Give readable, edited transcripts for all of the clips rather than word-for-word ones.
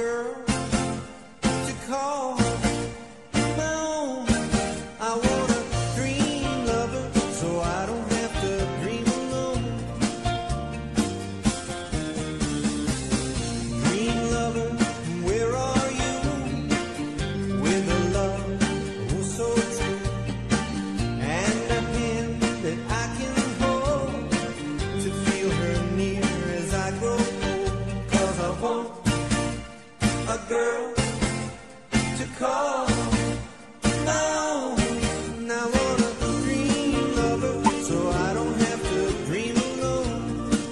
girl to call my own. I want a dream lover so I don't have to dream alone. Dream lover, where are you? With a love oh so true, and a hand that I can hold to feel her near as I grow old. 'Cause I want a girl to call my own. I want a dream lover so I don't have to dream alone.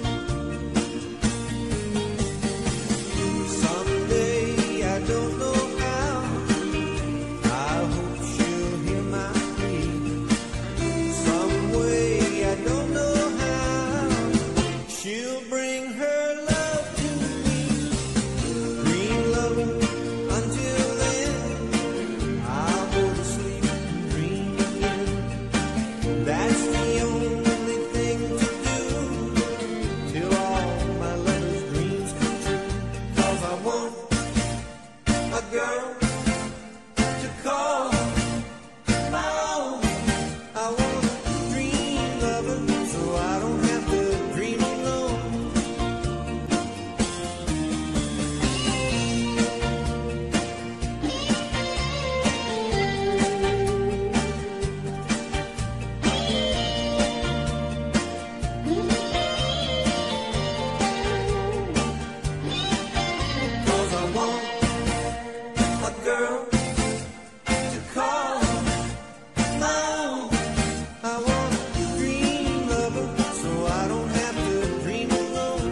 Someday, I don't know how, I hope she'll hear my plea. Some way, I don't know how, she'll bring her love to me. Dream lover, until then, I'll go to sleep and dream again. That's the only thing to do till all my lover's dreams come true. 'Cause I want a girl to call my own. I want a dream lover so I don't have to dream alone. Cause I want a girl to call my own. I want a dream lover so I don't have to dream alone.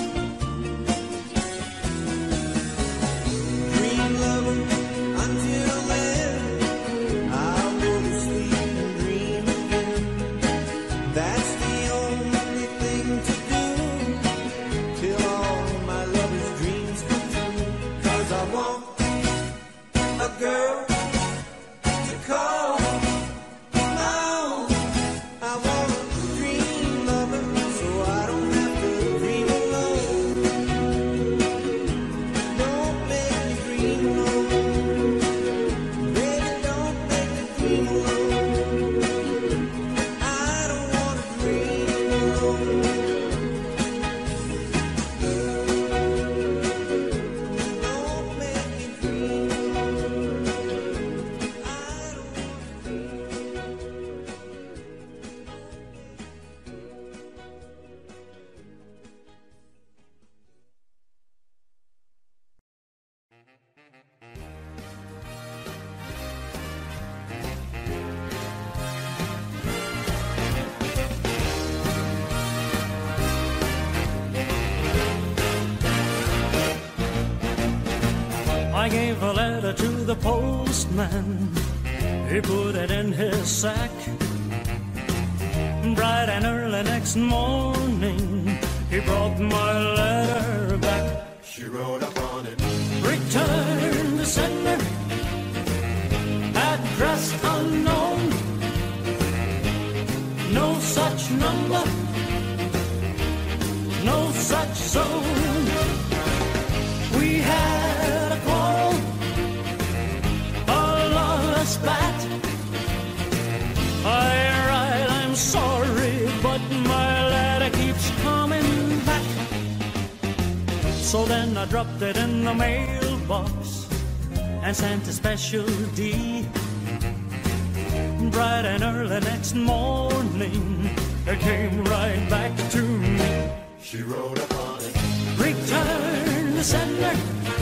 Dream lover, until then, I'll go to sleep and dream again. That's the only thing to do till all my lover's dreams come true. 'Cause I want a girl to call my own. I want a dream lover so I don't have to dream alone. Don't make me dream alone. Baby, don't make me dream alone. I don't want to dream alone. Don't make me dream alone. I don't want to dream. I gave a letter to the postman. He put it in his sack. Bright and early next morning, he brought my letter back. She wrote upon it, Return to sender, address unknown. No such number, no such zone. We had a quarrel, a lawless spat. I write, I'm sorry, but my letter keeps coming back. So then I dropped it in the mailbox and sent a special D. Bright and early next morning, it came right back to me. she wrote upon it, Return the sender,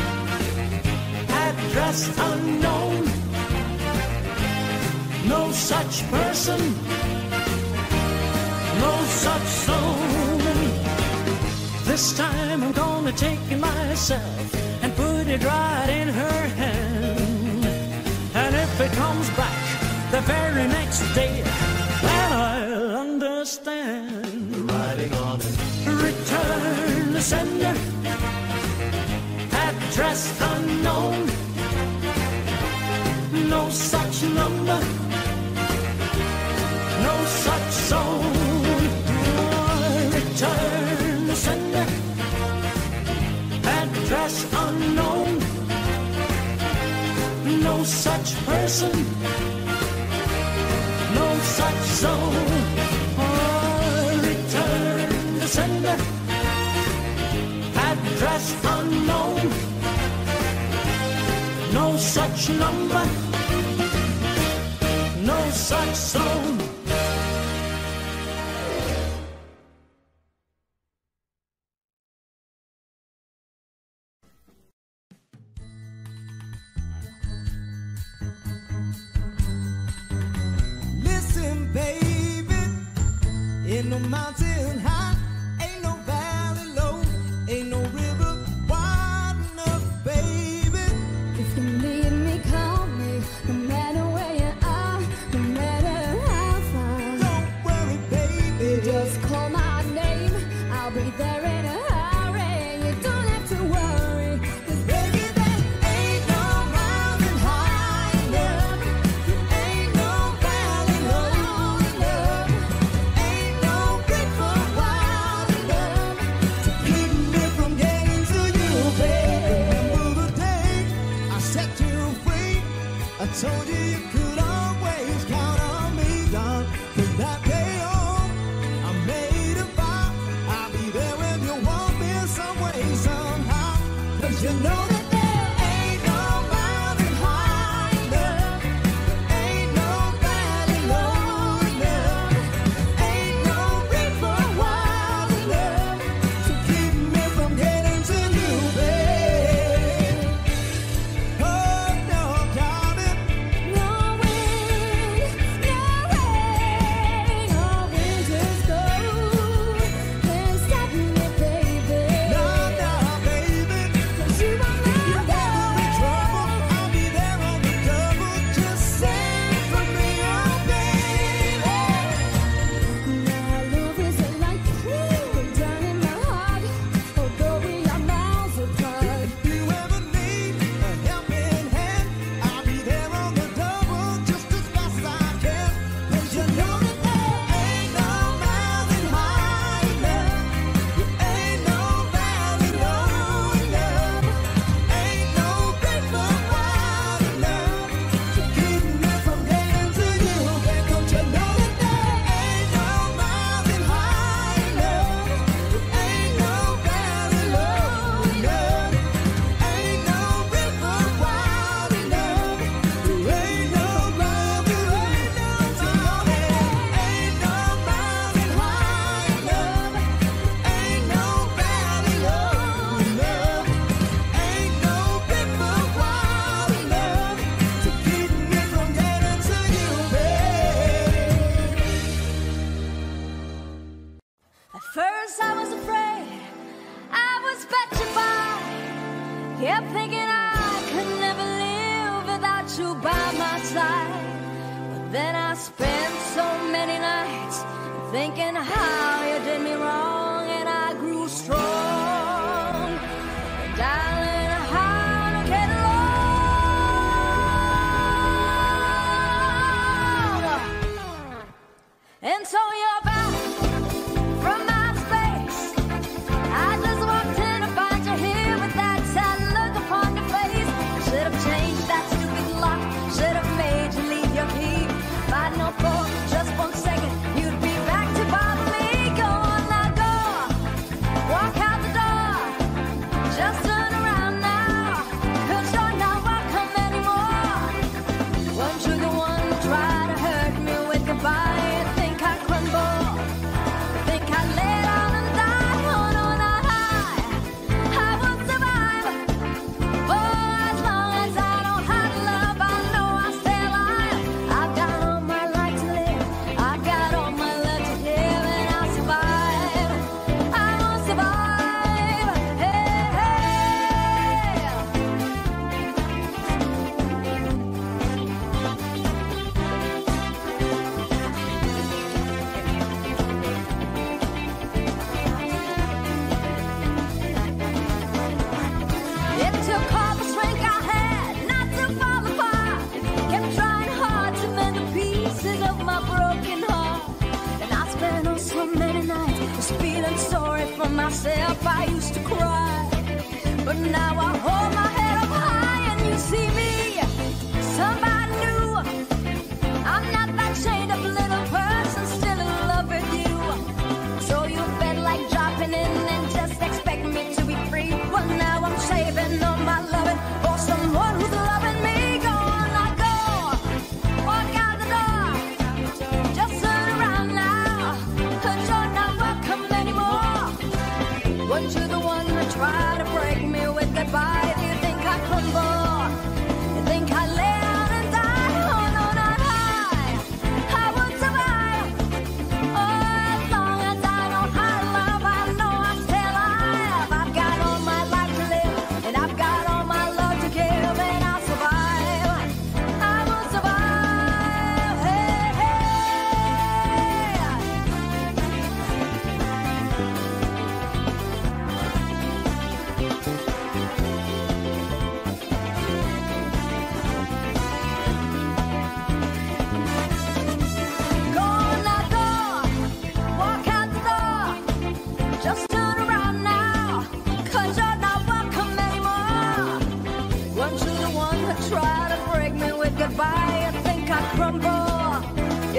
address unknown. No such person, no such zone. This time I'm gonna take it myself and put it right in her hand. And if it comes back the very next day, then I'll understand. the writing on it, Return the sender, address unknown. No such number, no such zone. Return the sender, address unknown. no such person, no such zone. Return to sender, address unknown, no such number, no such zone. Listen, baby, ain't no mountain high, ain't no valley low, ain't no river wide enough, baby. If you need me, call me, no matter where you are, no matter how far. Don't worry, baby, Just call my name, I'll be there in a hurry. You don't have to worry, 'cause baby, there ain't no mountain high enough, ain't no valley low enough, ain't no river wide enough to keep me from getting to you, baby. Remember the day I set you free? I told you you could always count on me, darling. From that day on, I made a vow I'll be there when you want me some way, somehow. 'Cause you know that there ain't no mountain high enough, ain't no valley low enough, ain't no river wide enough to keep me from getting to you, babe. Oh no, darling, No wind, no rain, all winters go. Can't stop me, baby. no, no, baby. 'Cause you are my You're never in trouble, I'll be there on the double. Just sing for me, oh baby. My love is like down in my heart, although we are miles apart. If you ever need a helping hand, I'll be there on the double just as fast as I can. 'Cause you know that there ain't no mountain high enough, there ain't no valley low enough, ain't no river wide enough to keep me from getting to you, babe. Don't you know that there ain't no mountain high enough, there ain't no valley low enough, ain't no river wide enough, there ain't no love, there ain't no time, ain't no mountain high enough, ain't no valley low enough, ain't no river wide enough to keep me from getting to you, babe. At first I was afraid, I was petrified, kept thinking I could never live without you by my side. But then I spent so many nights thinking how you did me wrong, and I grew strong. Darling, how to get along. And so you're back from my space. I just walked in to find you here with that sad look upon your face. Should have changed that stupid lock, should have made you leave your key. If I'd known for just 1 second you'd be back to bother me. Go on now, go, walk out the door, just turn around now, 'cause you're not welcome anymore. Weren't you the one to try to hurt me with goodbye? You think I crumble? Think I lay down and die? Oh no, not I won't survive. For as long as I don't have love, I know I'll stay alive. I've got all my life to live, I've got all my love to give, and I'll survive. I will survive. Hey, hey. It took all the strength I had not to fall apart. Kept trying hard to mend the pieces of my broken heart. And I spent oh so many nights just feeling sorry for myself. I used to cry, but now I hold my head up high and you see me. So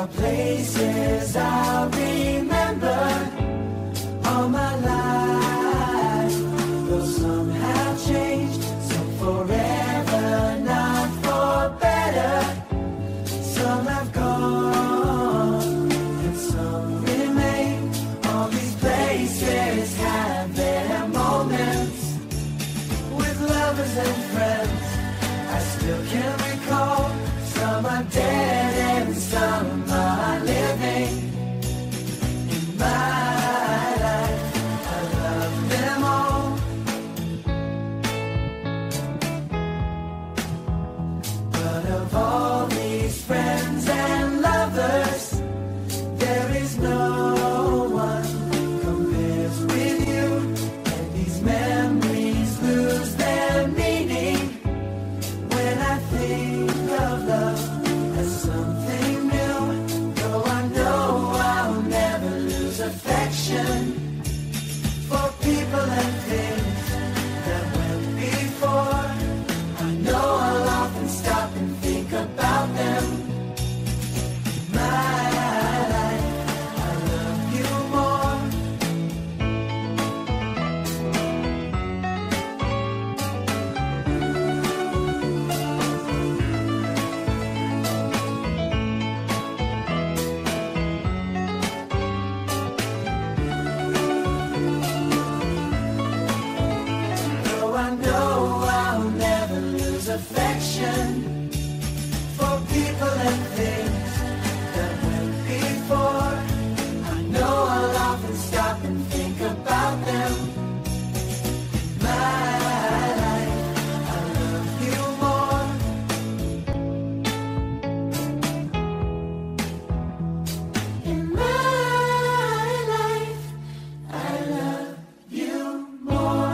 are places I'll remember all my life. Though some have changed, some forever, not for better. Some have gone and some remain. All these places have their moments with lovers and friends. I still can recall. Some are dead and some are living. In my life, I love them all. But of all these friends and lovers, there is no one compares with you. And these memories lose their meaning when I think of love as something new. Though I know I'll never lose affection for people and things that went before. I know I'll often stop and think about them. My life, I love you more. Though I know I'll never lose affection for people and things that went before. I know I'll often stop and think about them. My life, I love you more. In my life, I love you more.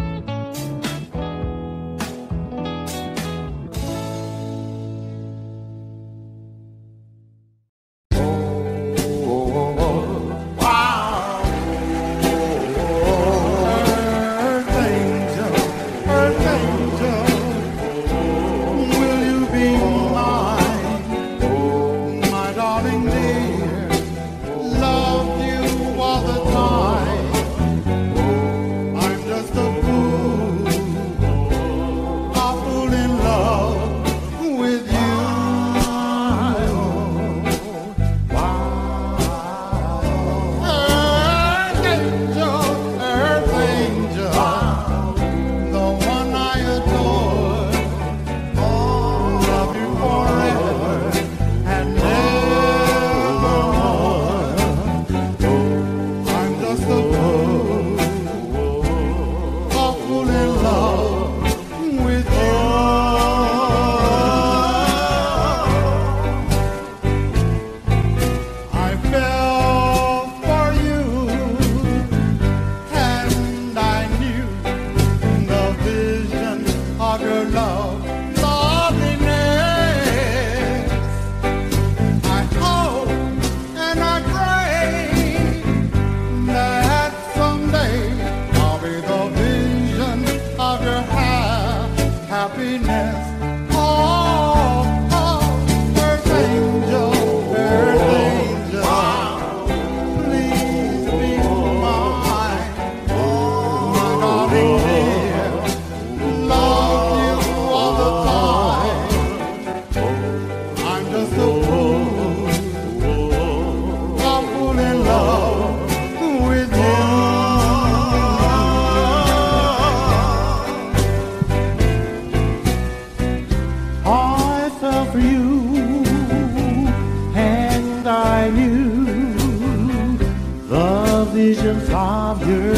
visions of your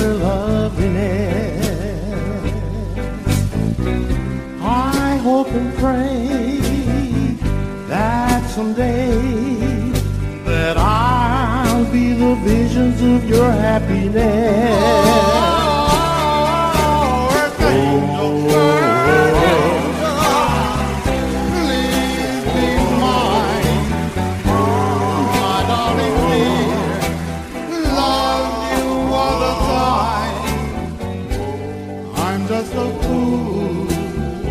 loveliness. I hope and pray that someday that I'll be the visions of your happiness. Just a fool,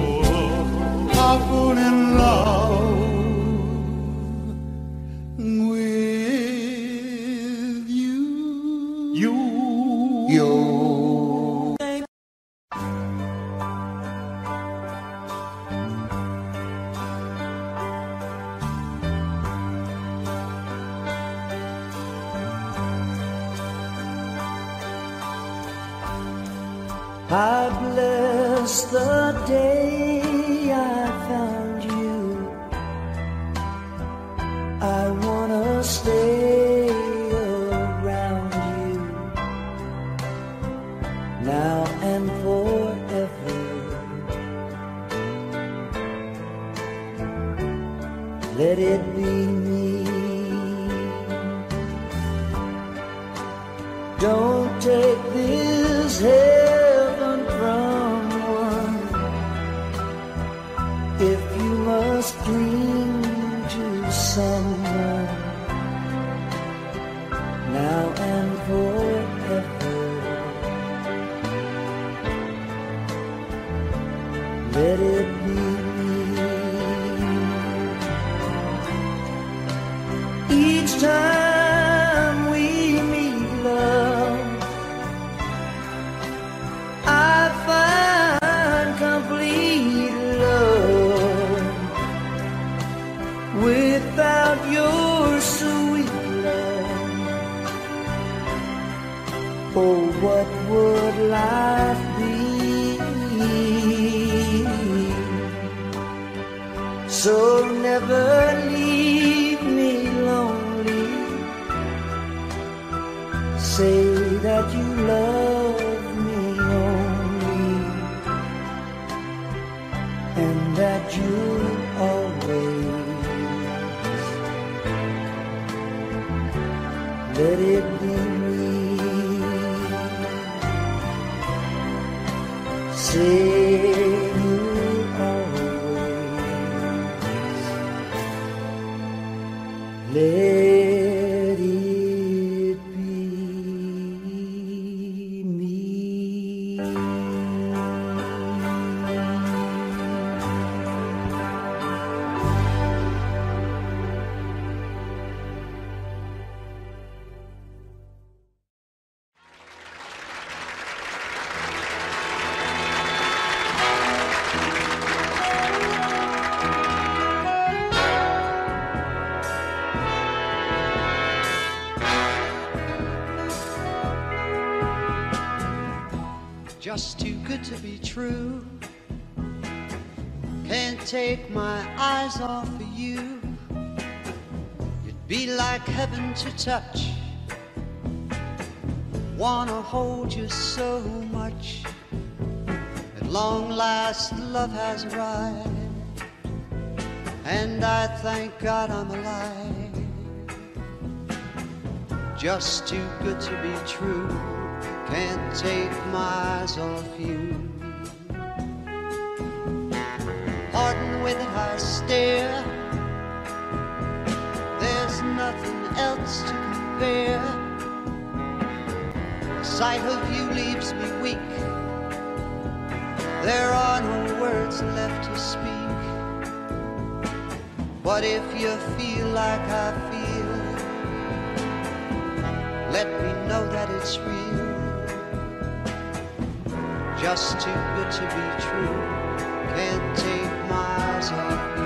a fool in love I bless the day I found you. I wanna stay around you now and forever. Let it be me. Don't take this heaven from one. If you must cling to someone now and forever, let it be me. Each time we meet, love, I find complete love. Without your sweet love, oh, what would life be? So never leave me lonely. Say that you love me only, and that you'll always let it be me. Say you'll always let it be me. Just too good to be true. Can't take my eyes off of you. It'd be like heaven to touch. Wanna hold you so much. At long last love has arrived, and I thank God I'm alive. Just too good to be true. Can't take my eyes off you. Pardon with it I stare. There's nothing else to compare. The sight of you leaves me weak. There are no words left to speak. But if you feel like I feel, let me know that it's real. Just too good to be true. Can't take my eyes off you.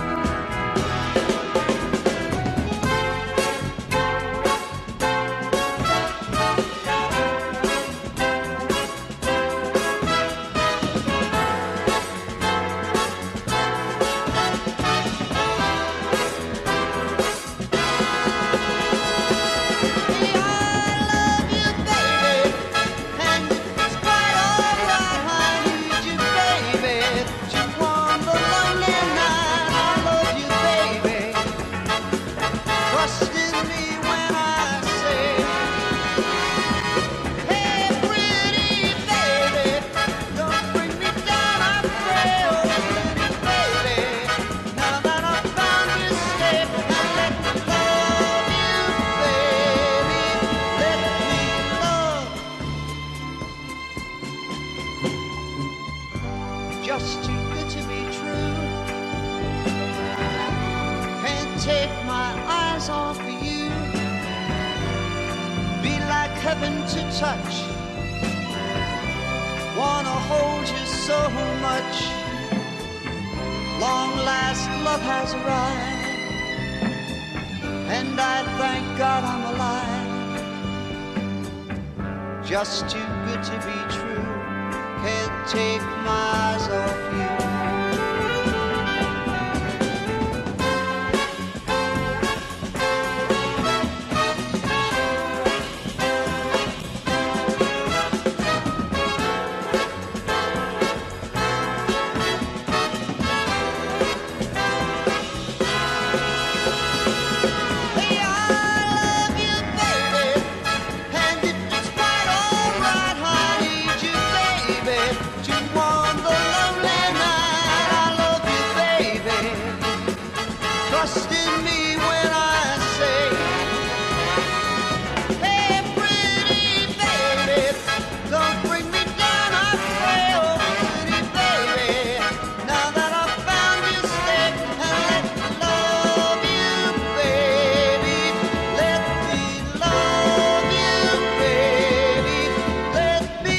Just too good to be true. Can't take my eyes off of you. Be like heaven to touch. Wanna hold you so much. Long last love has arrived, and I thank God I'm alive. Just too good to be true. can't take my eyes off you. Trust in me when I say, hey, pretty baby, don't bring me down, I pray, oh, pretty baby. Now that I've found you, stay and let me love you, baby. Let me love you, baby. Let me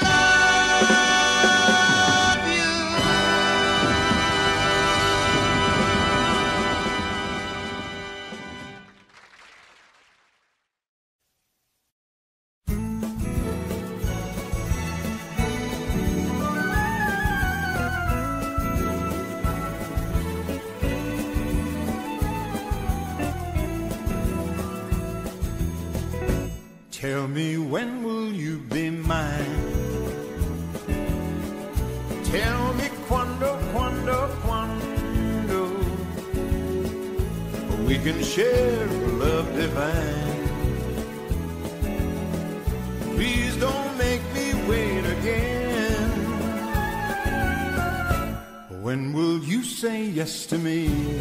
love you. Tell me, when will you be mine? Tell me quando, quando, quando we can share love divine. Please don't make me wait again. When will you say yes to me?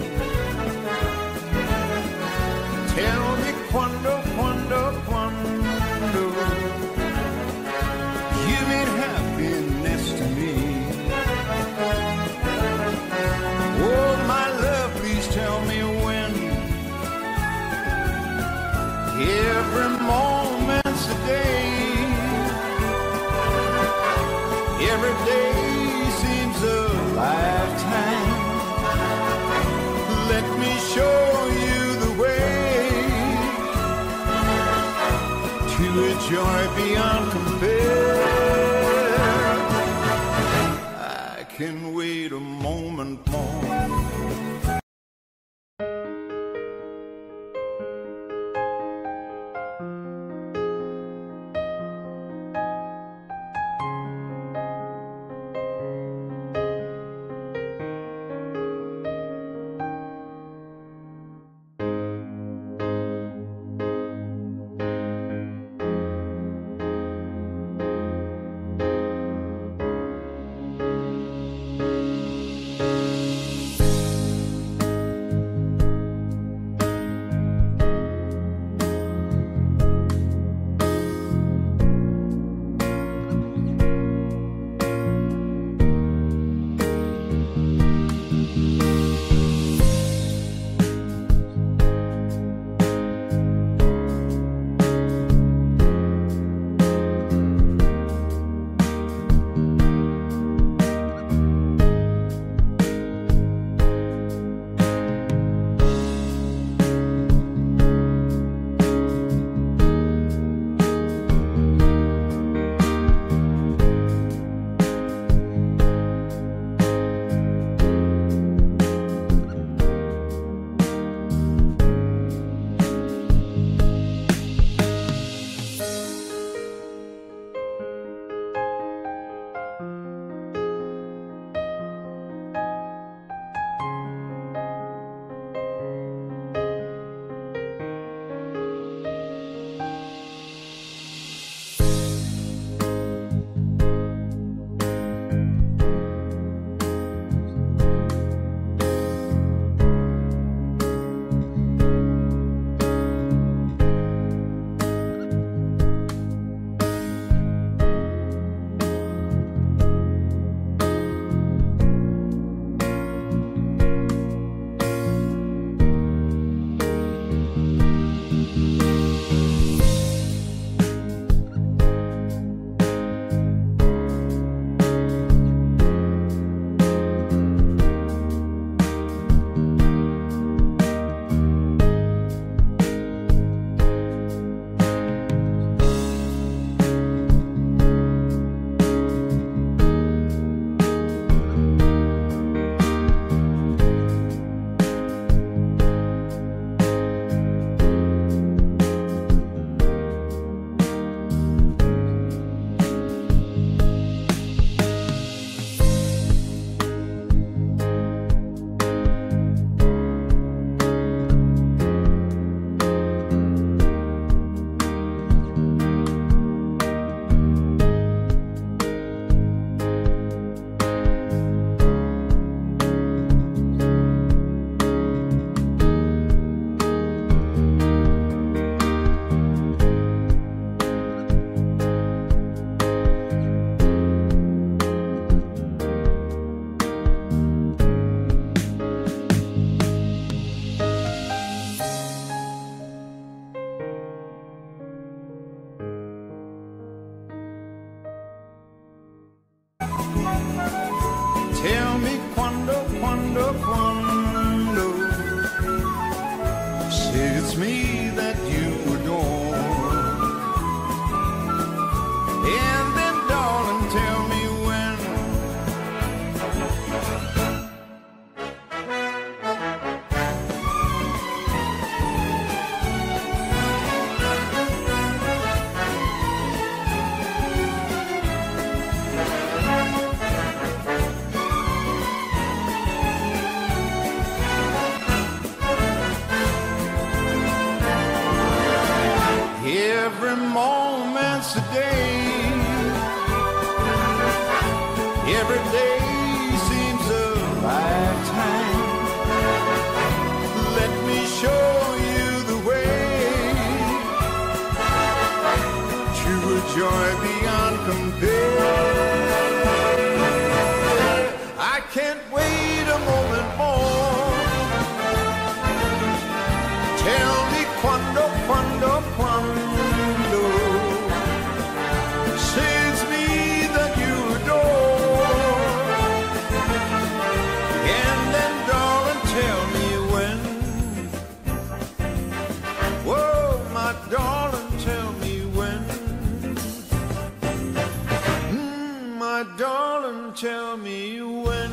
Tell me quando, quando, quando you mean happiness to me. Oh, my love, please tell me when. Every moment's a day. Every day seems a lifetime. Let me show you the way to a joy beyond compare. I can wait a moment more. me that you adore. And then, darling, tell me when. Every moment's a day. Every day seems a lifetime. Let me show you the way to a joy beyond compare. I can't wait a moment more. Tell me quando, quando, quando. Says me that you adore. And then, darling, tell me when. Whoa, my darling, tell me when. My darling, tell me when.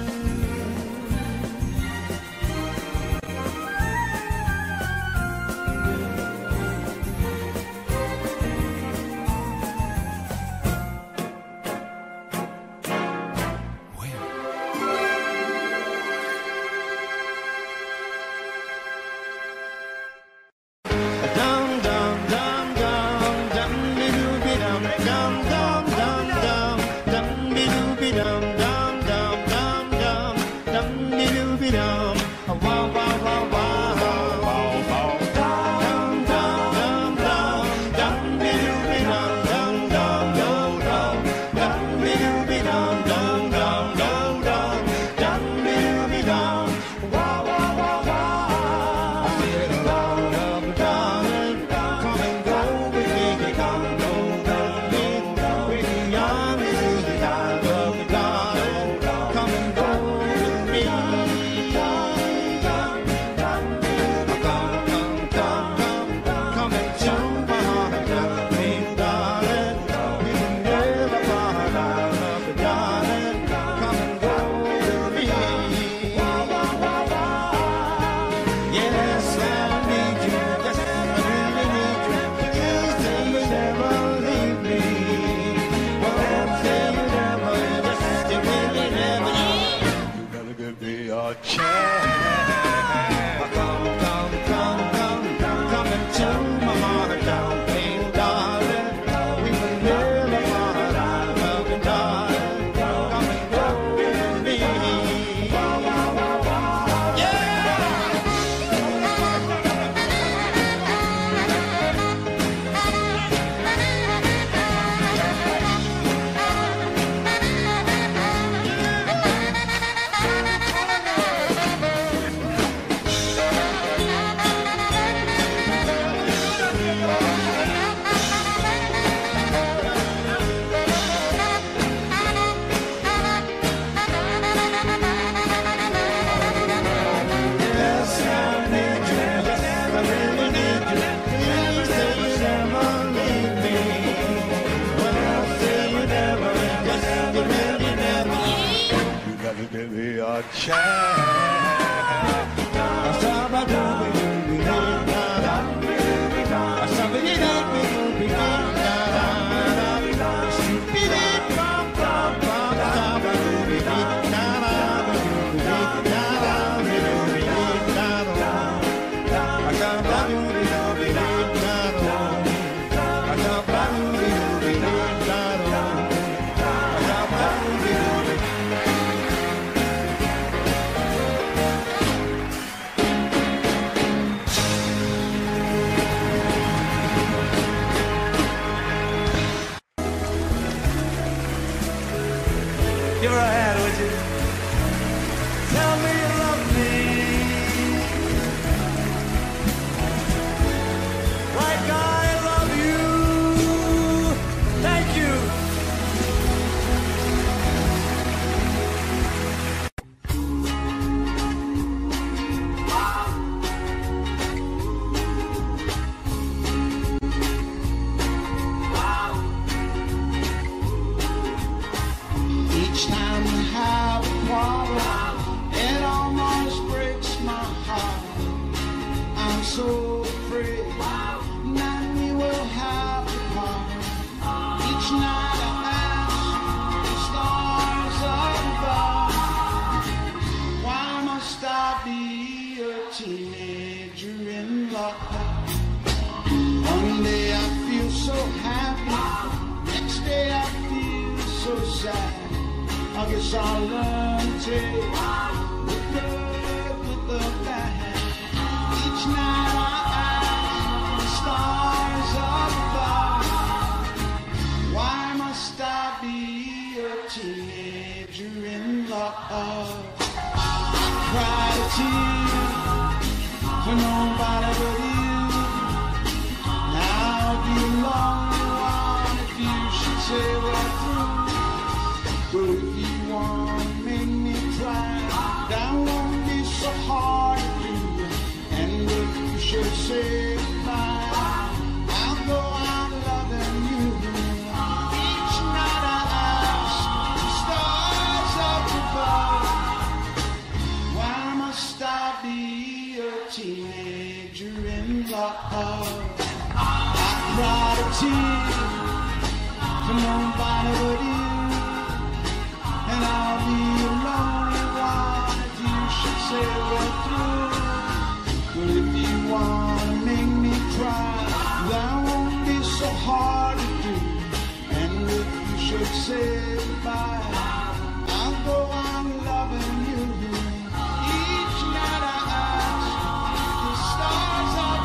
so afraid that we will have to part. Each night I ask the stars above, why must I be a teenager in love? One day I feel so happy, next day I feel so sad. I guess I'll learn to take the good with the bad. Each night I ask the stars above, why must I be a teenager in love? I cried a tear for nobody but you. Now I'll be a lonely one if you should say we're through. But if you want to make me cry, that won't be so hard to do. And if you should say goodbye, I'll go on loving you. Each night I ask the stars up above, why must I be a teenager in love? I cried a tear for nobody but you. And I'll be a lonely one if you should say we're through. But if you want to make me cry, that won't be so hard to do. And if you should say goodbye, I'll go on loving you. Each night I ask the stars up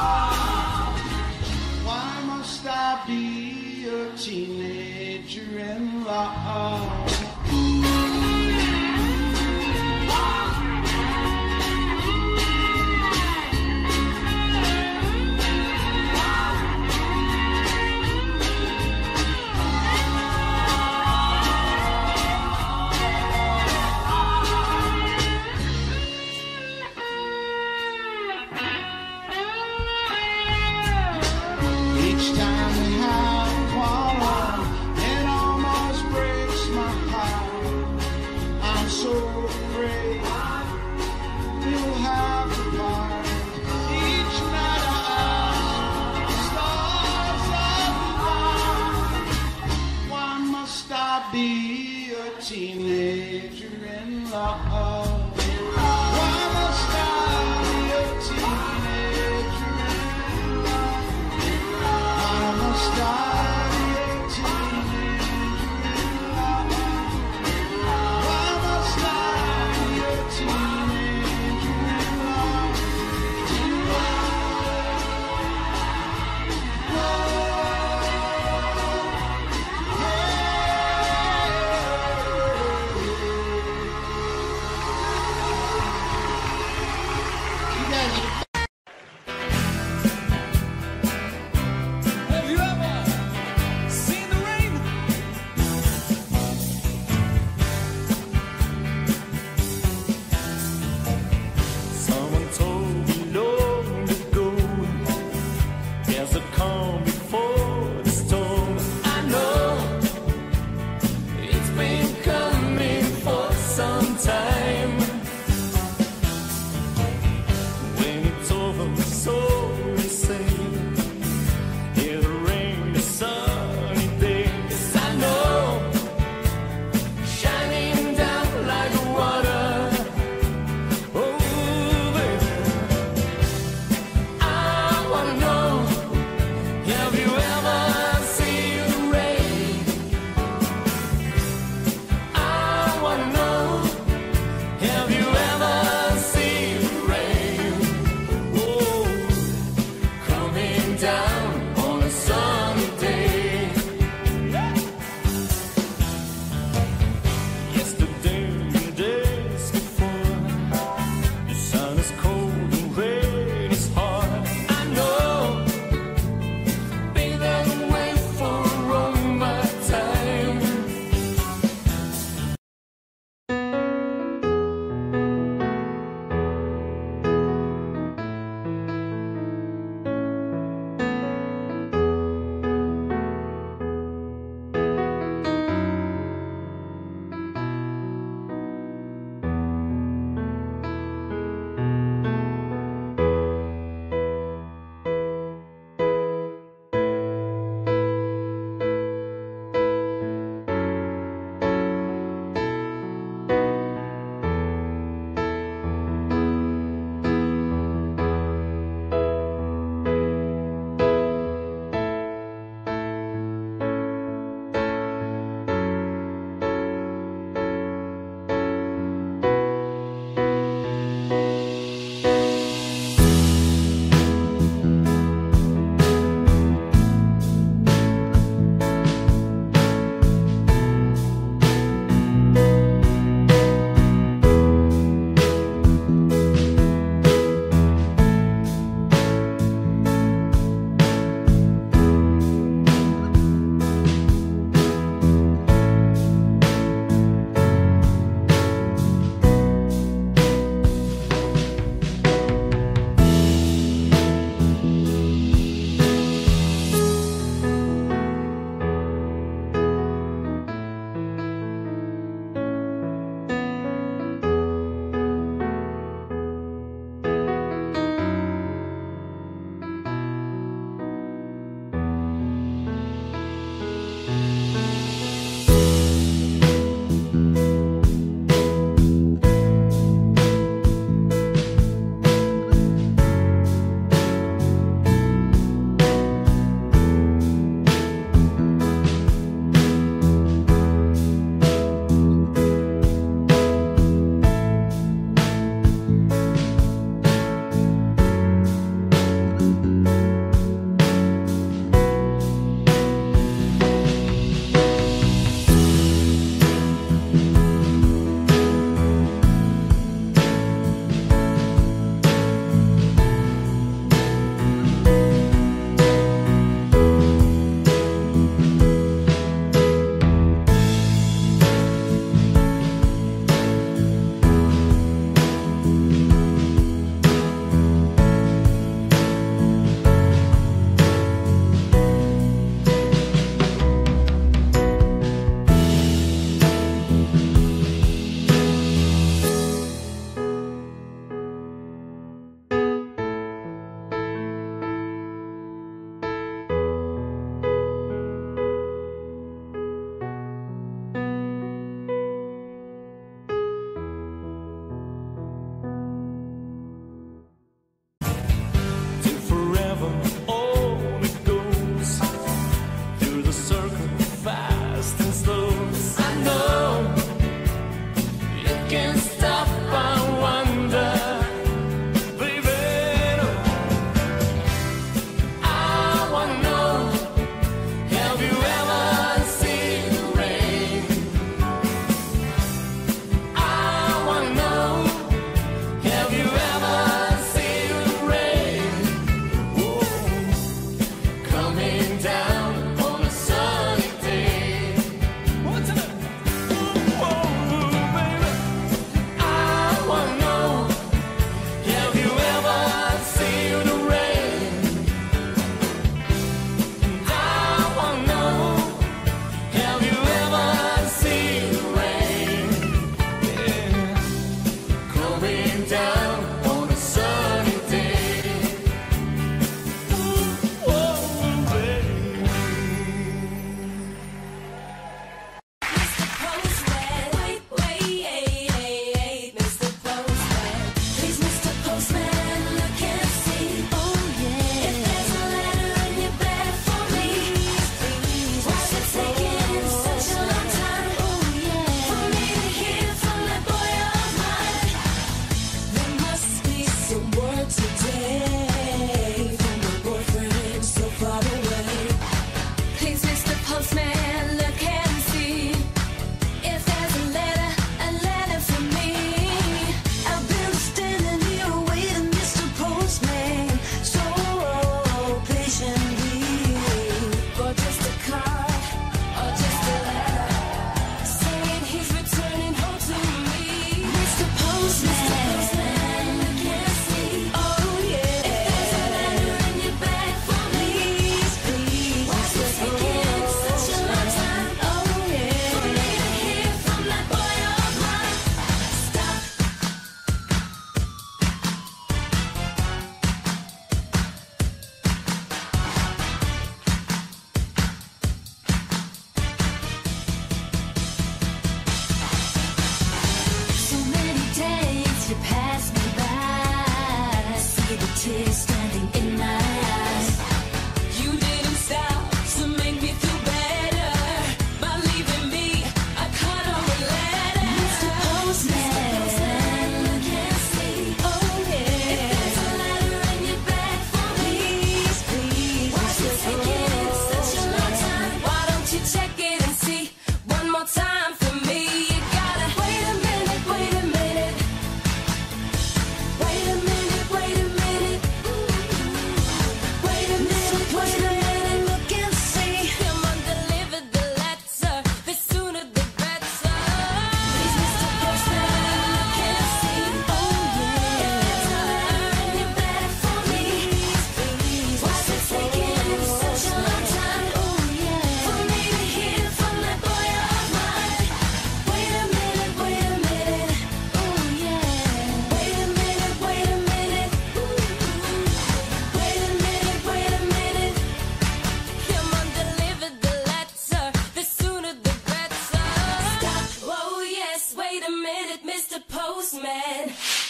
above, why must I be a teenager in love? tears standing in my eyes. You didn't stop to make me feel better by leaving me a card or a letter. Mr. Postman, look and see. Oh yeah, if there's a letter in your bag for me, please. Why's it taking such a long time? Why don't you check it and see one more time for me? You gotta wait a minute, wait a minute. Wait a minute, wait a minute. Wait a minute, wait a minute. Look and see. Come on, deliver the letter. The sooner the better. Please, Mr. Postman, look and see. Oh yeah. If there's a letter in your bag for me, please. Why's it taking such a long time? Oh yeah. For me to hear from that boy of mine. Wait a minute, wait a minute. Oh yeah. Wait a minute, wait a minute. Wait a minute, wait a minute. Come on, deliver the letter. The sooner the better. Stop. Oh yes, wait a minute, Mr. Postman.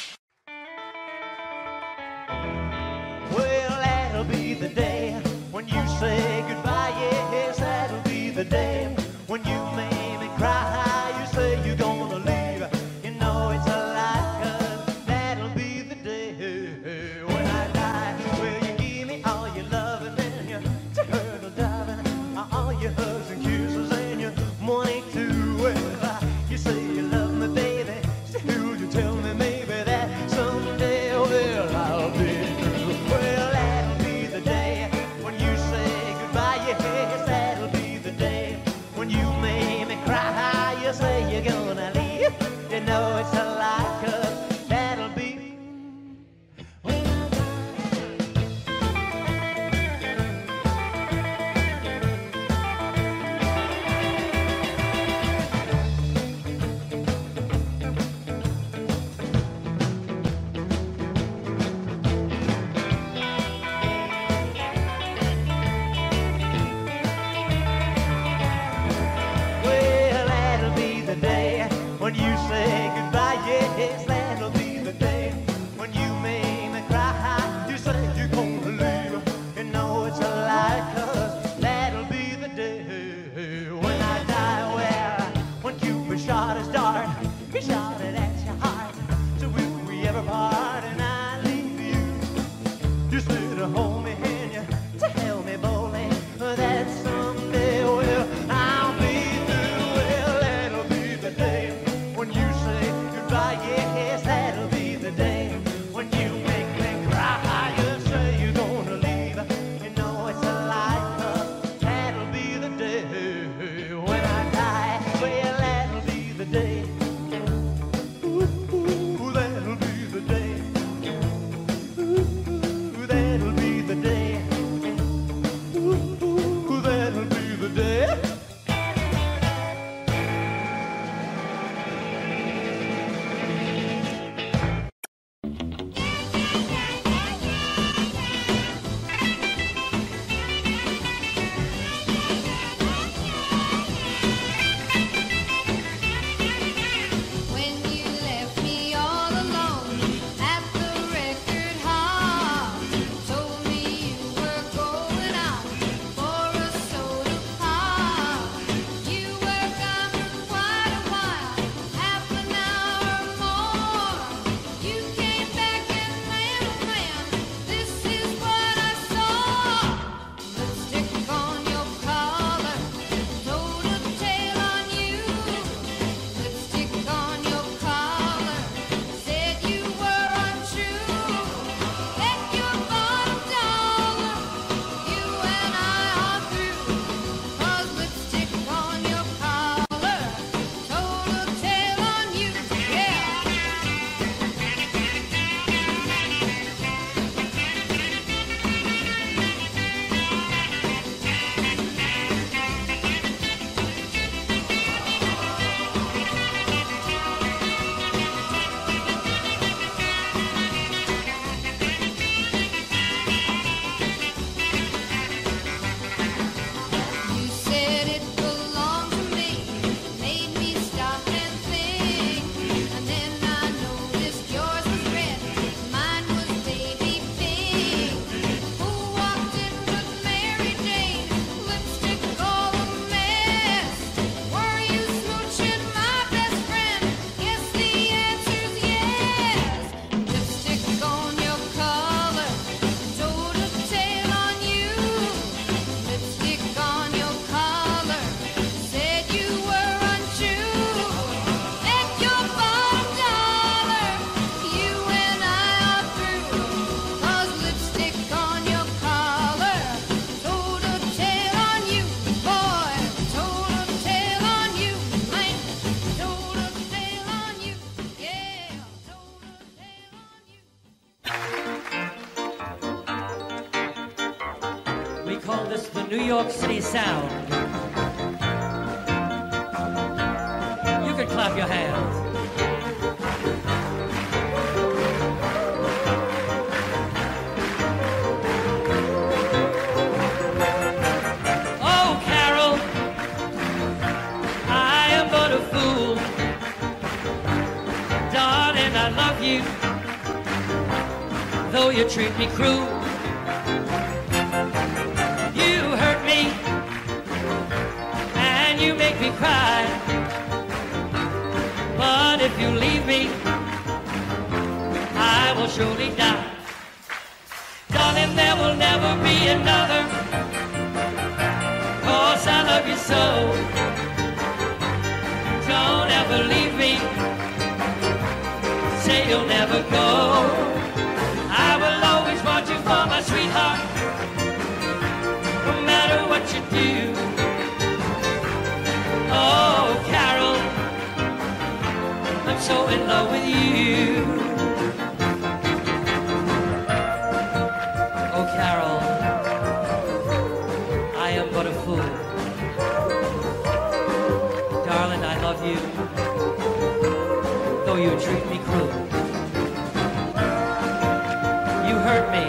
Well, that'll be the day when you say goodbye. Yes, that'll be the day when you made me cry. You say you're gonna leave. You know it's a lie, 'cause that'll be the day when I die. Well, you give me all your loving and your turtle diving, all your hugs and kisses and your money too. Well, you say you love me, baby. Still, you tell me maybe that someday, well, I'll be through. Well, that'll be the day when you say goodbye. Yes, that'll be the day when you made me cry. You say you're gonna leave. You know it's a lie, 'cause that'll be when I die. Well, that'll be the day when you say goodbye. Yes, that'll be the day when you made me cry. You say you're gonna leave. You know it's a lie, 'cause that'll be the day when I die. Well, when Cupid shot his dart, he shot it at your heart. So if we ever part and I leave you, you say to hold me and you tell me boldly that someday, well, I'll be through. Well, that'll be the day when you say goodbye. Yes, that'll be the day when you make me cry. You say you're gonna leave. You know it's a lie, 'cause that'll be the day when I die. Well, that'll be the day. Ooh, that'll be the day. Ooh, that'll be the day. call this the New York City sound. You can clap your hands. Oh, Carol, I am but a fool. Darling, I love you, though you treat me cruel. You hurt me, and you make me cry. But if you leave me, I will surely die. Darling, there will never be another, 'cause I love you so. Don't ever leave me, say you'll never go. I will always want you for my sweetheart, no matter what you do. Oh, Carol, I'm so in love with you. Oh, Carol, I am but a fool. Darling, I love you, though you treat me cruel. You hurt me,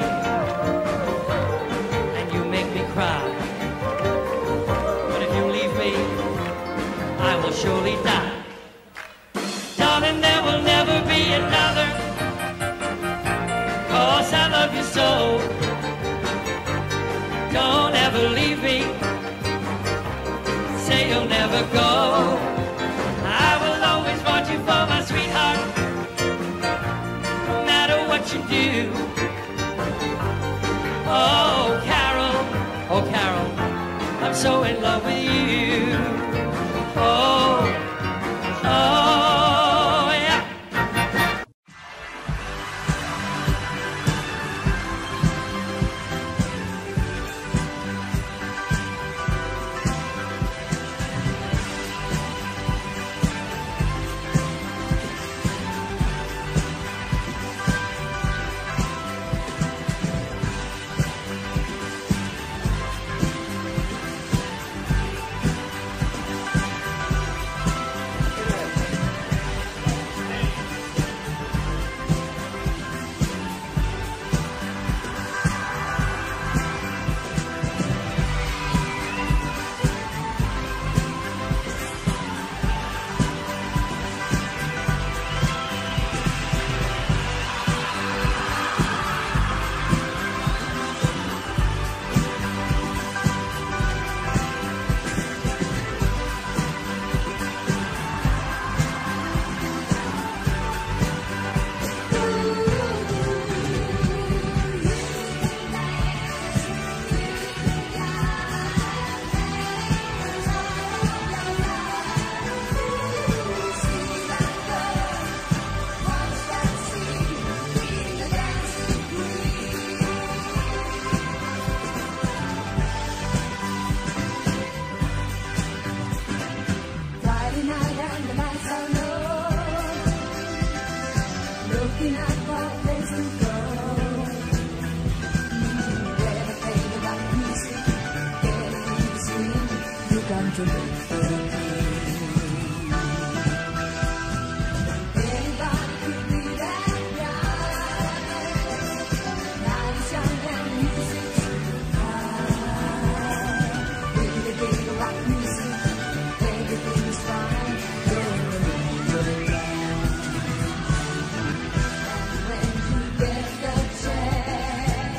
and you make me cry. But if you leave me, I will surely die. Darling, there will never be another, 'cause I love you so. Don't ever leave me, say you'll never go. I will always want you for my sweetheart, no matter what you do. Oh, Carol, I'm so in love with you. Oh, yeah.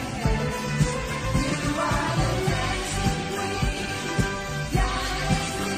You are the next queen.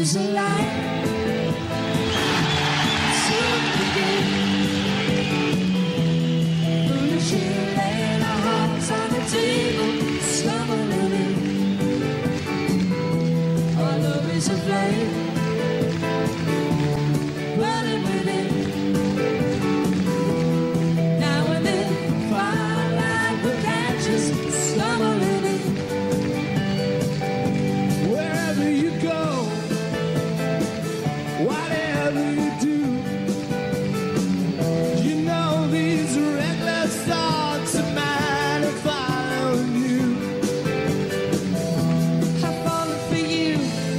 is a lie. So begin. Foolishly laying our hearts on the table, stumbling in. Our love is a flame, burning within. Now and then, firelight will catch us, stumbling in. Wherever you go, whatever you do, you know these reckless thoughts of mine are following you. I've fallen for you,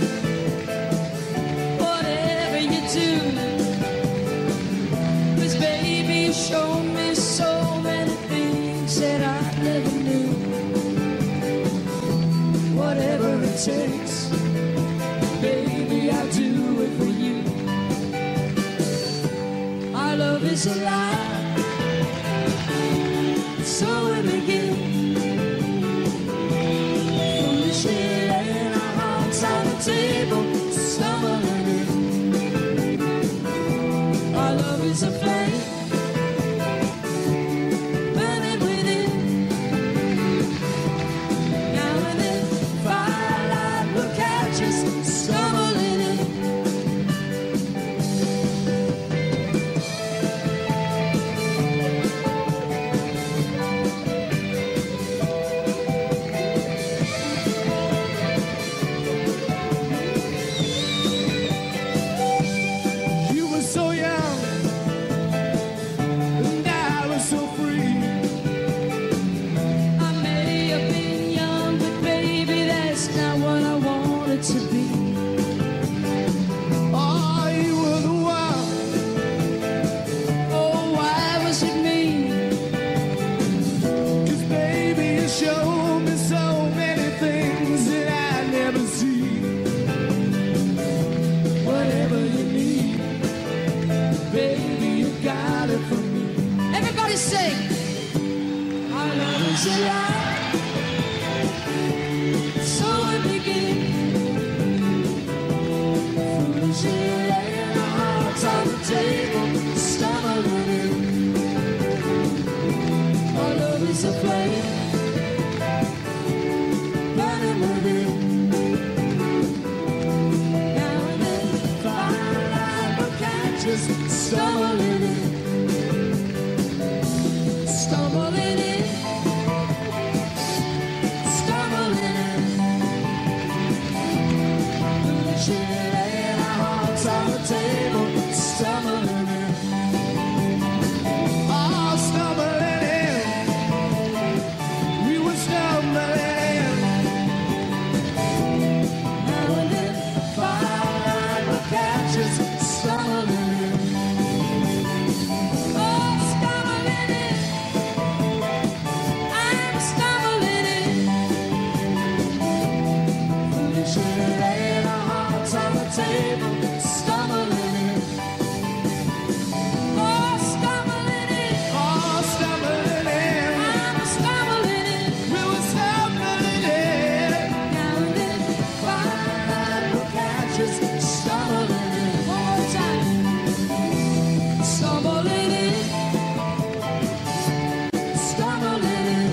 whatever you do. 'Cause baby, you showed me so many things that I never knew. Whatever it takes, baby, I'll do it for you. Our love is a lie, so we begin. Foolishly laying our hearts on the table, stumbling in. Our love is a flame, burning within. Now and then, firelight will catch us, stumbling in. You were so young, and I was so free. I may have been young, but baby, that's not what I wanted to be. Oh, you were the one. Oh, why was it me? 'Cause baby, you showed me so many things that I never see. Whatever you need, baby, you got it from me. Everybody sing. Our love is a lie, so we begin. Foolishly laying our hearts on the table, stumbling in. Our love is a flame, burning within. Now and then, firelight will catch us, stumbling in. Stumbling in. Stumbling in. Foolishly laying our hearts on the table, stumbling in. Oh, stumbling in. We were stumbling in. Now and then, firelight will catch us, stumbling in. Oh, stumbling in. I'm stumbling in. Foolishly laying our hearts on the table, stumbling in. Oh, stumbling in. Oh, stumbling in. I'm stumbling in. We were stumbling in. Now and then, firelight will catch us, stumbling in. One more time. Stumbling in. Stumbling in.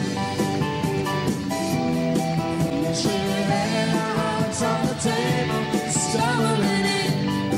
Foolishly laying our hearts on the table, stumbling in.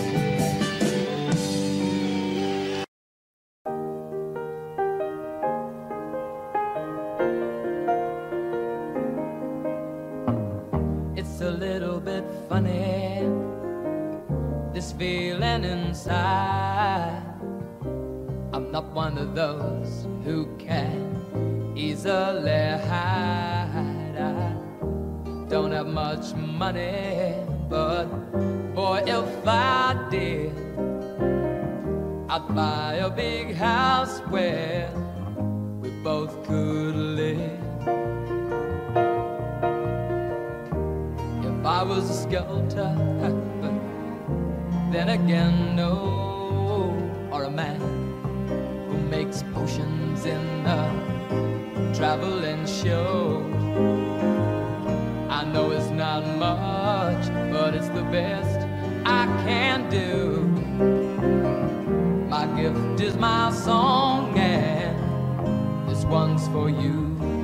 It's a little bit funny, this feeling inside. I'm not one of those who can easily hide. I don't have much money, but boy, if I did, I'd buy a big house where we both could live. If I was a sculptor, then again, no, or a man who makes potions in a traveling show. I know it's not much, but it's the best I I can do. My gift is my song, and this one's for you.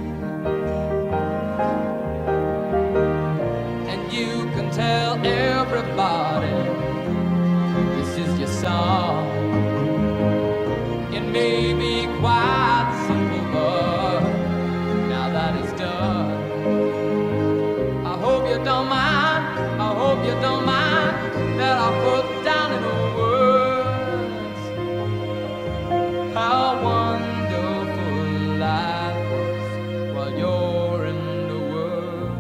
And you can tell everybody this is your song. It may be quite simple, but now that it's done, I hope you don't mind, I hope you don't mind that I put down in words how wonderful life was while you're in the world.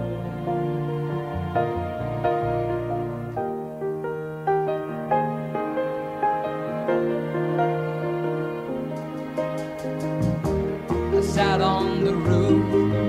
I sat on the roof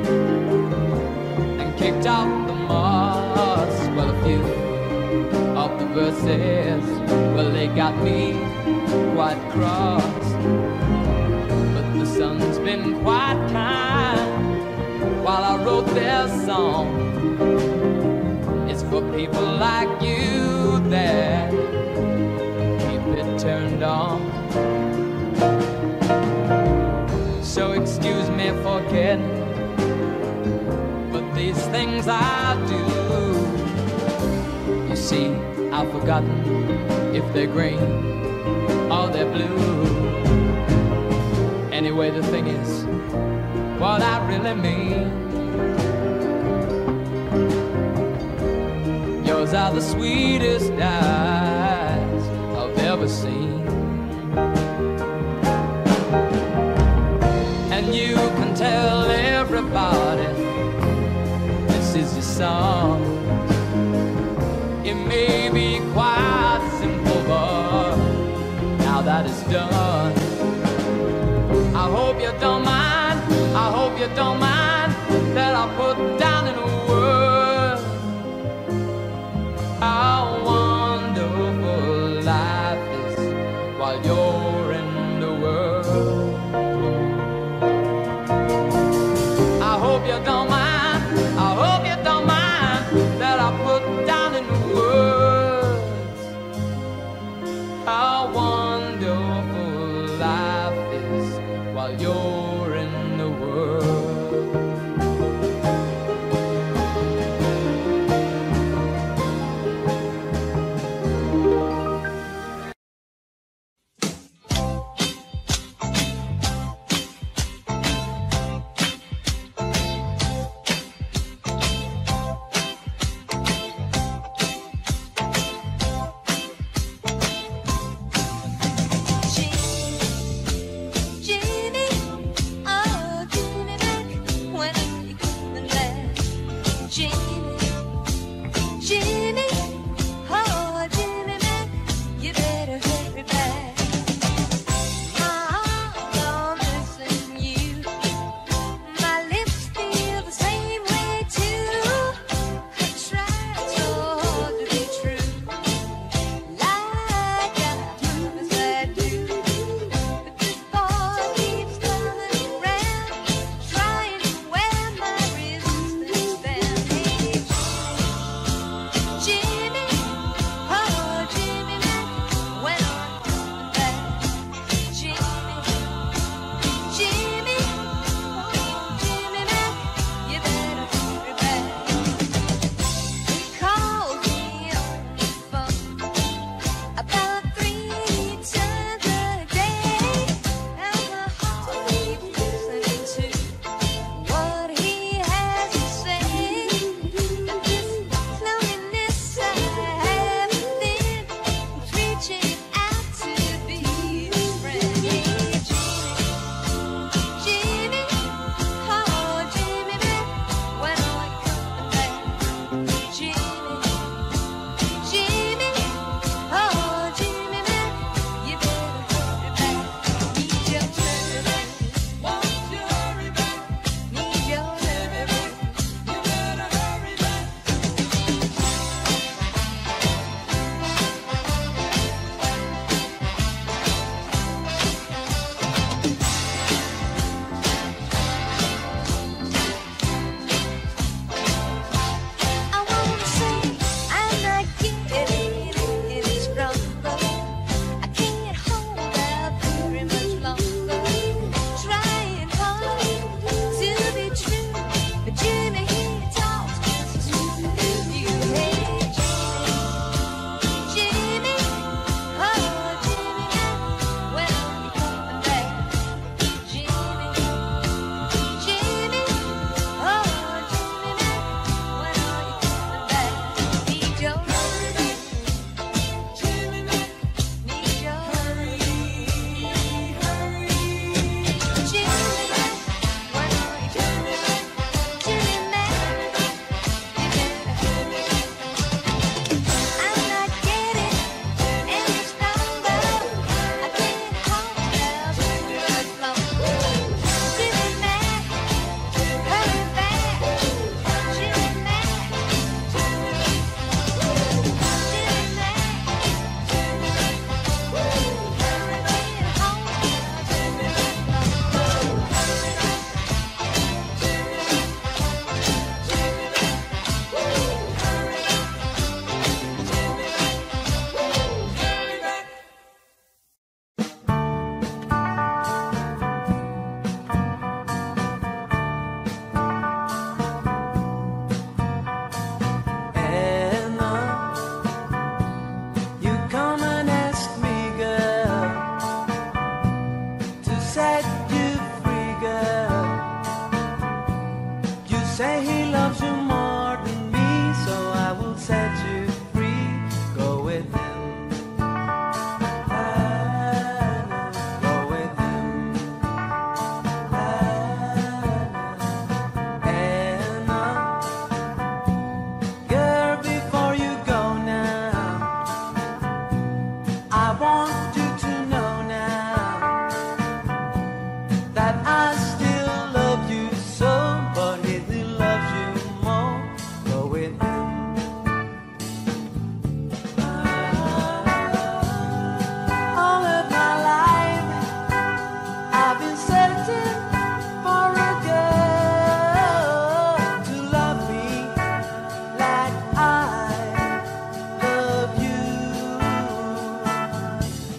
and kicked out the moss. Well, a few of the verses, well, they got me quite cross. But the sun's been quite kind while I wrote their song. It's for people like you that keep it turned on. So excuse me for getting, but these things I do, you see, I've forgotten if they're green or they're blue. Anyway, the thing is, what I really mean, yours are the sweetest eyes I've ever seen. And you can tell everybody this is your song. It may be quite simple, but now that it's done, I hope you don't mind, I hope you don't mind that I put down in words how wonderful life is while you're in the world. I hope you don't mind, I hope you don't mind that I put down in words how wonderful life is while you're in the world. Jeannie, want you to know now that I still love you so, but he loves you more. Go with him. All of my life I've been searching for a girl to love me like I love you.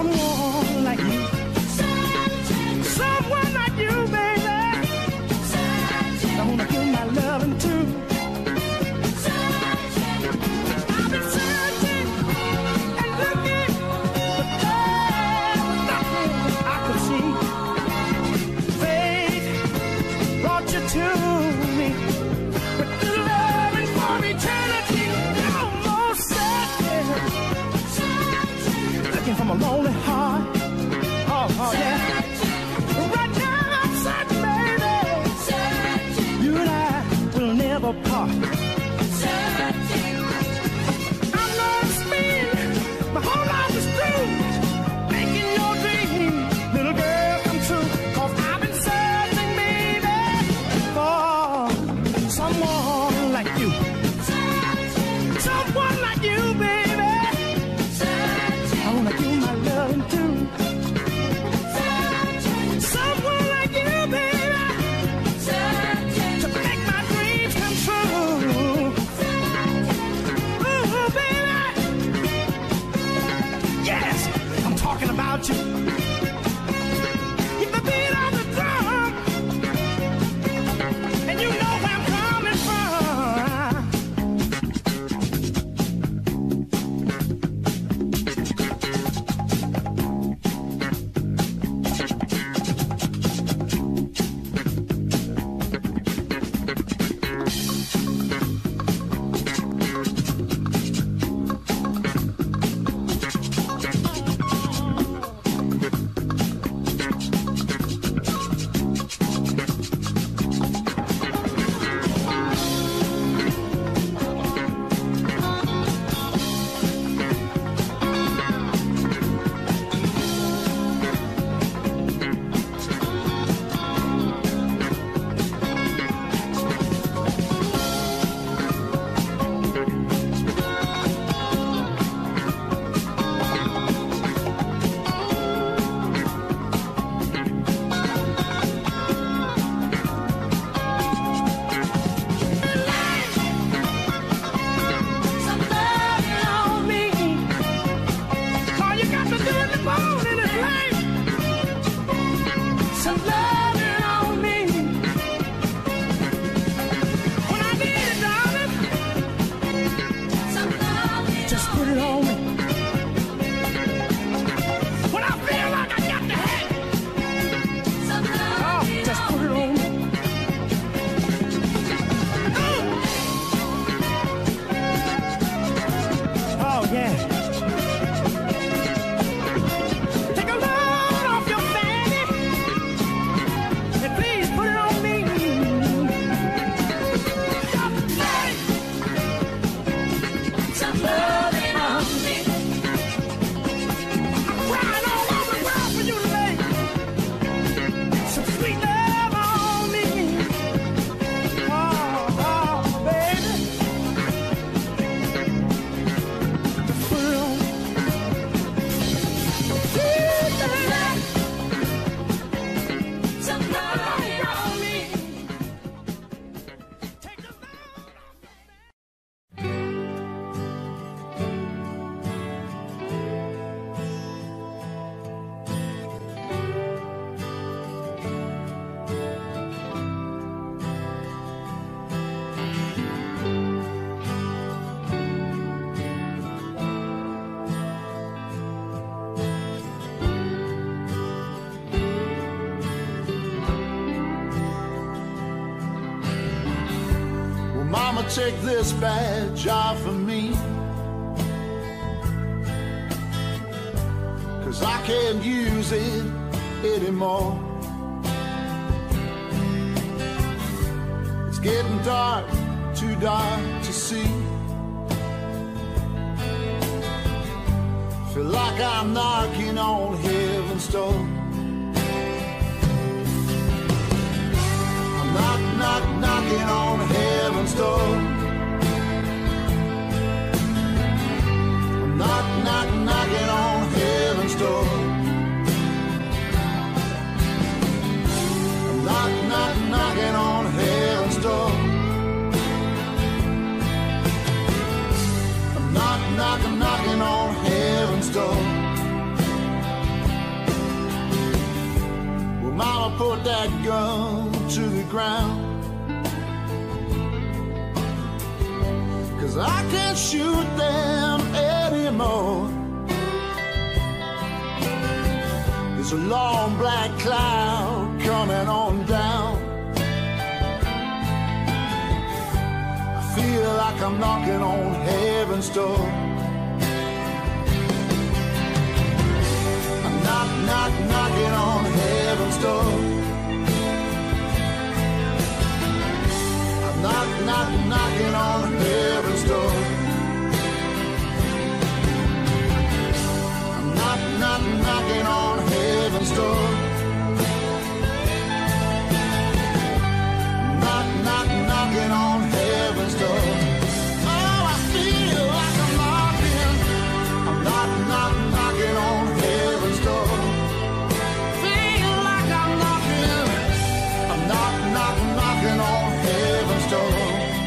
someone like you. Someone like you, baby. I wanna give my loving to. I've been searching and looking, but there was nothing I could see. Fate brought you to me, but the loving for eternity almost certain. Looking from a lonely heart. Oh yeah. Right now I'm certain, baby. You and I will never part. I'm gonna spend my whole life is through making your dream, little girl, come true. 'Cause I've been searching, baby, for someone like you. Someone like you, baby. I wanna give my loving to. Someone like you, baby, to make my dreams come true. Ooh, baby. Yes, I'm talking about you. Keep the beat on the drum, and you know where I'm coming from. Mama, take this badge off of me, 'cause I can't use it anymore. It's getting dark, too dark to see. Feel like I'm knocking on heaven's door. I'm knocking on heaven's door. I'm knocking on heaven's door. I'm knocking on heaven's door. I'm knocking on heaven's door. put that gun to the ground. 'Cause I can't shoot them anymore. There's a long black cloud coming on down. I feel like I'm knocking on heaven's door. I'm knocking on heaven's door. I'm knocking on heaven's door. I'm knocking on heaven's door. Knocking on heaven's door. Oh, I feel like I'm knocking. I'm knocking on heaven's door. Feel like I'm knocking. I'm knocking on heaven's door.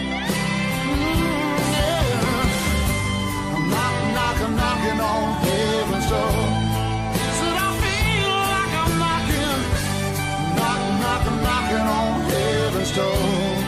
Yeah. I'm knocking on heaven's door. Said I feel like I'm knocking on heaven's door.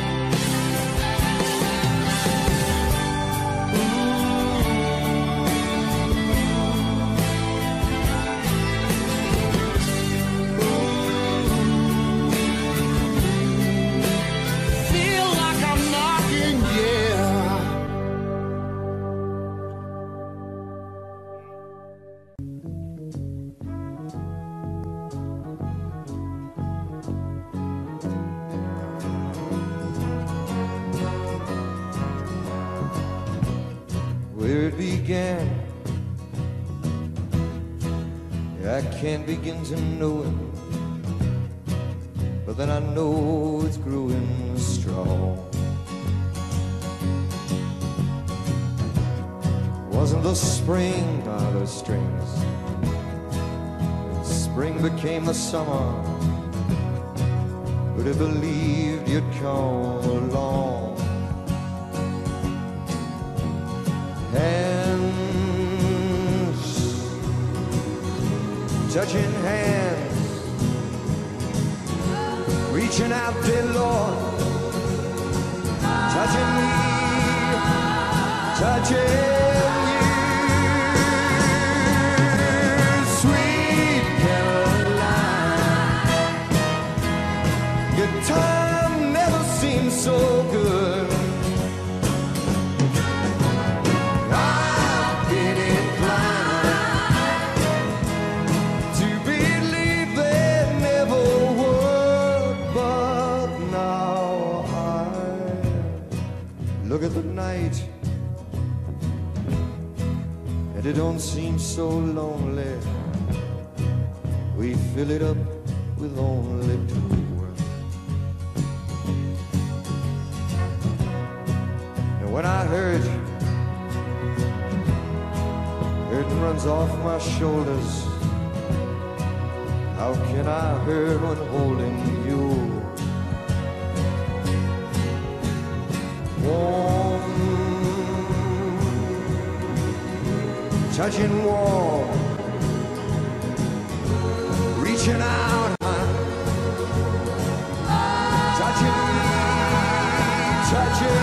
Where it began, I can't begin to know it, but then I know it's growing strong. Wasn't the spring, the strings. Spring became the summer. Would have believed you'd come along. Hands touching hands, reaching out, dear Lord, touching me, touching you, sweet Caroline. Your time never seemed so good. Look at the night, and it don't seem so lonely. We fill it up with only two. And when I hurt, hurting runs off my shoulders. How can I hurt when holding you? Warm, touching warm, reaching out, touching me, touching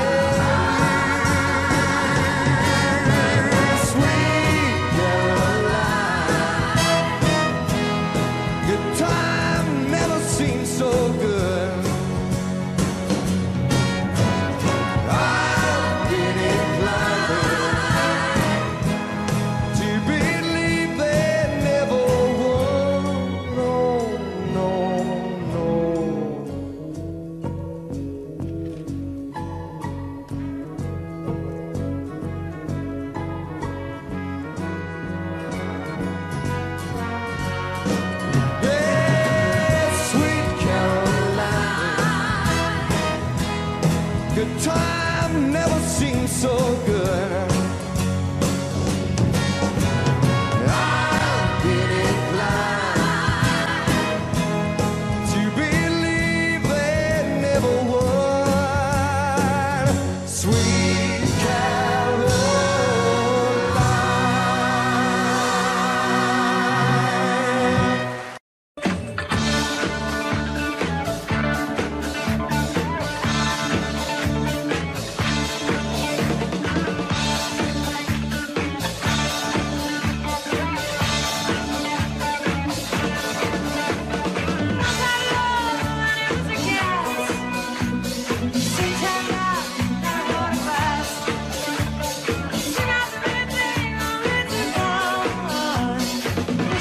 you, sweet Caroline. Your time never seemed so good.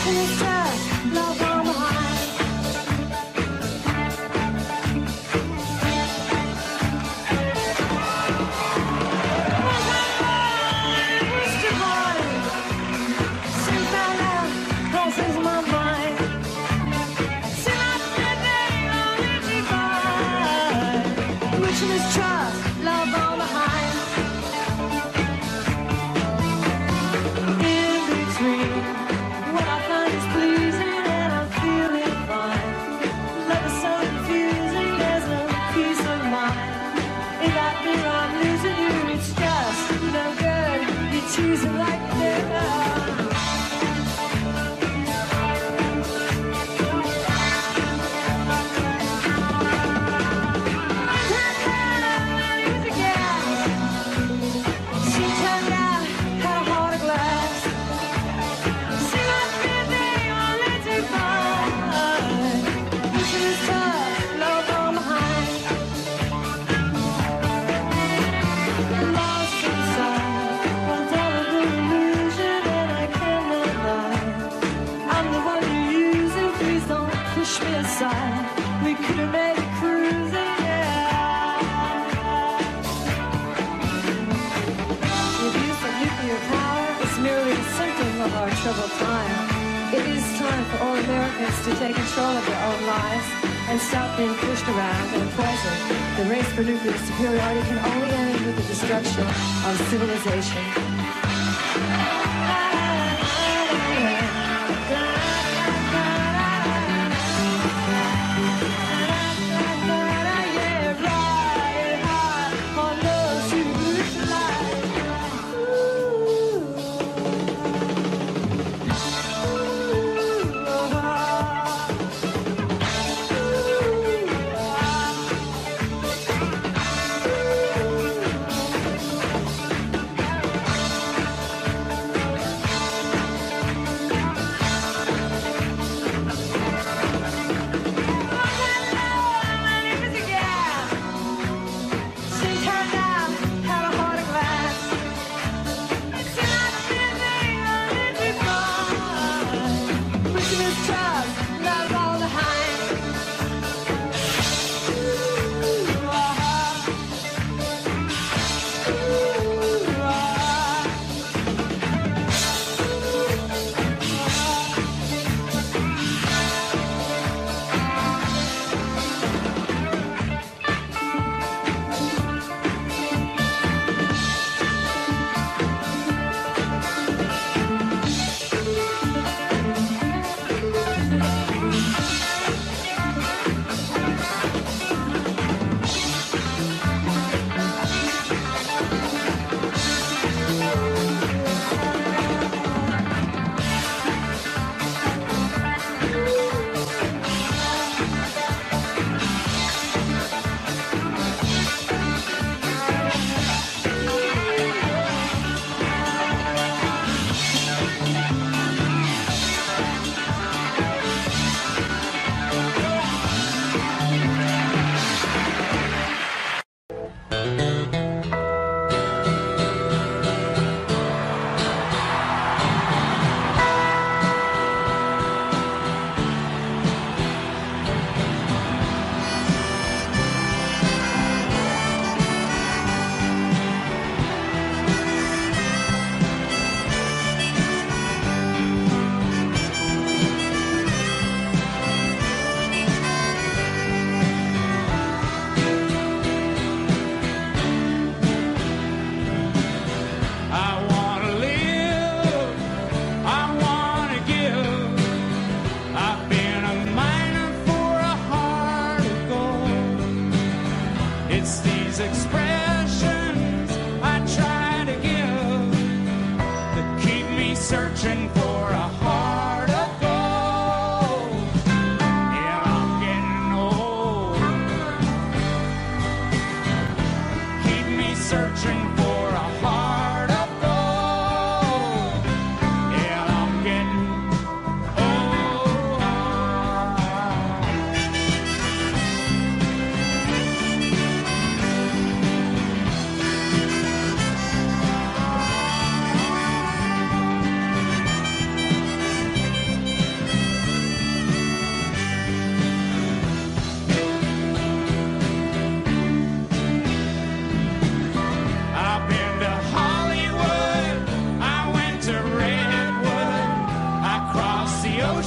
troubled time. It is time for all Americans to take control of their own lives and stop being pushed around and poisoned. The race for nuclear superiority can only end with the destruction of civilization.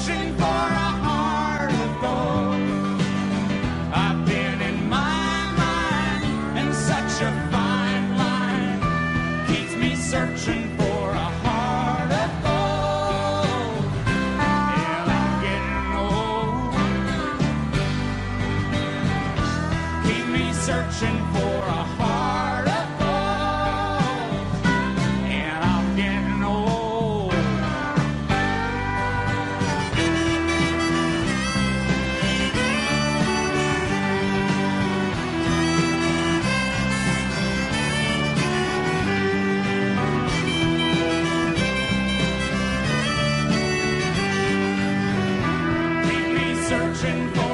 searching for a heart of gold. I've been in my mind, and such a fine line keeps me searching for a heart of gold. And I'm getting old. Keep me searching for a heart of gold. And I'm getting old. Keep me searching for